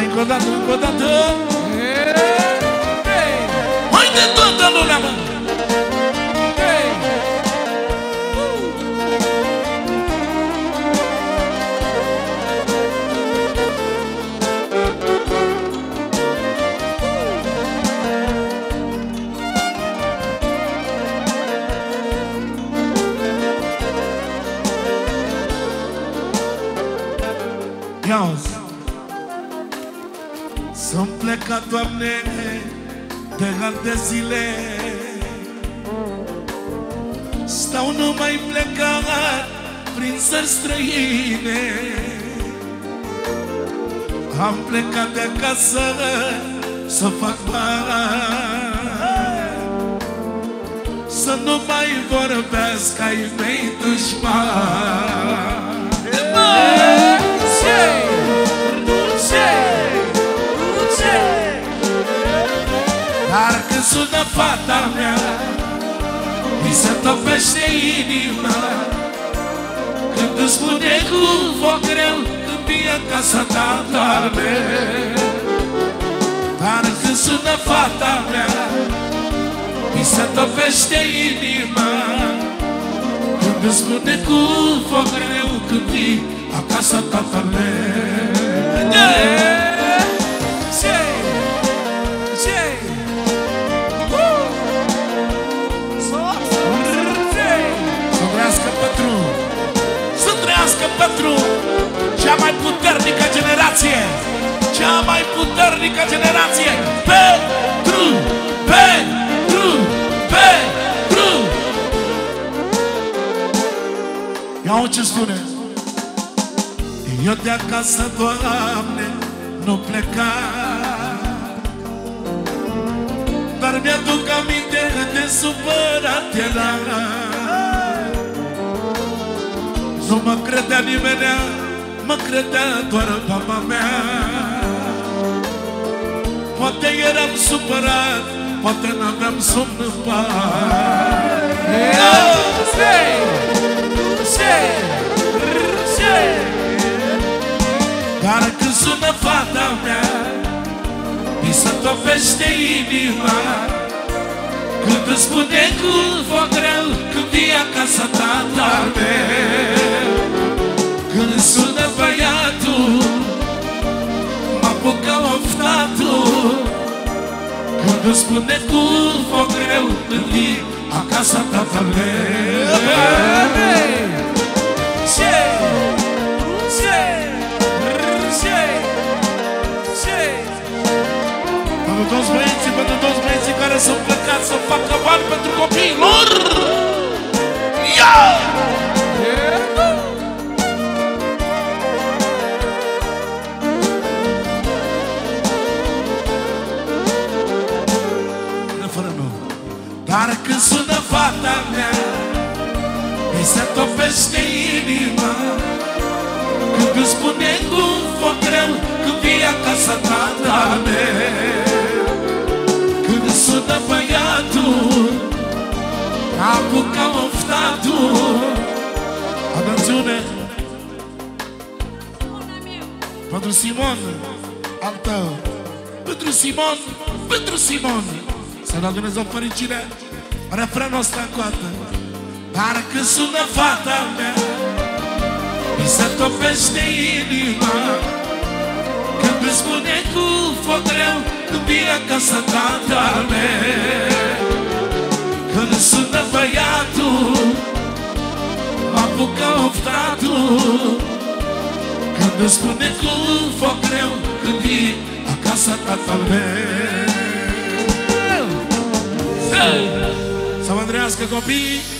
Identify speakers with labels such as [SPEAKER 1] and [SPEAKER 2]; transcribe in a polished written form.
[SPEAKER 1] Hai încă o dată, încă o dată. Haide toată lumea, mă! Ia-uzi. Să-mi pleca, Doamne, de ani de zile. Stau numai plecat prin țări străine. Am plecat de acasă să fac bani, să nu mai vorbească ai mei dușmani. Dar când sună fata mea, mi se topește inima. Când îmi spune cu foc greu, când e în casa ta, Doamne. Dar când sună fata mea, mi se topește inima. Când îmi spune cu foc greu, când e acasă tatăl meu. Să trăiască pentru cea mai puternică generație, cea mai puternică generație. Pentru. Ia-o ce spune. Eu de acasă, Doamne, nu pleca, dar mi-aduc aminte de supărat era. Nu mă credea nimenea, mă credea doar mama mea. Poate eram supărat, poate n-aveam somn în dar când sună fata mea, mi se topește inima. Când îmi spune cu foc greu, când e acasă ta, Doamne. Când sună băiatul, mă apucă oftatul. Când îmi spune cu foc greu, când e acasă ta, Doamne. Pentru toți băieții care sunt plecați să facă bani pentru copiii lor. Ia! Dar când sună fata mea, mi se topește inima. Când îmi spune cu foc greu, când vii acasă ta, Doamne. Când sună băiatul, apucă oftatul. Atențiune! Pentru Simon, al tău. Pentru Simon, pentru Simon. Să dea Dumnezeu fericire. Refrenul ăsta în coată. Dar când sună fata mea, mi se topește inima. Când îmi spune cu foc greu, când vii acasă ta, Doamne. Când sună băiatul, mă apucă oftatul. Când îmi spune cu foc greu, când vii acasă ta, Doamne. Să mă trăiască copiii.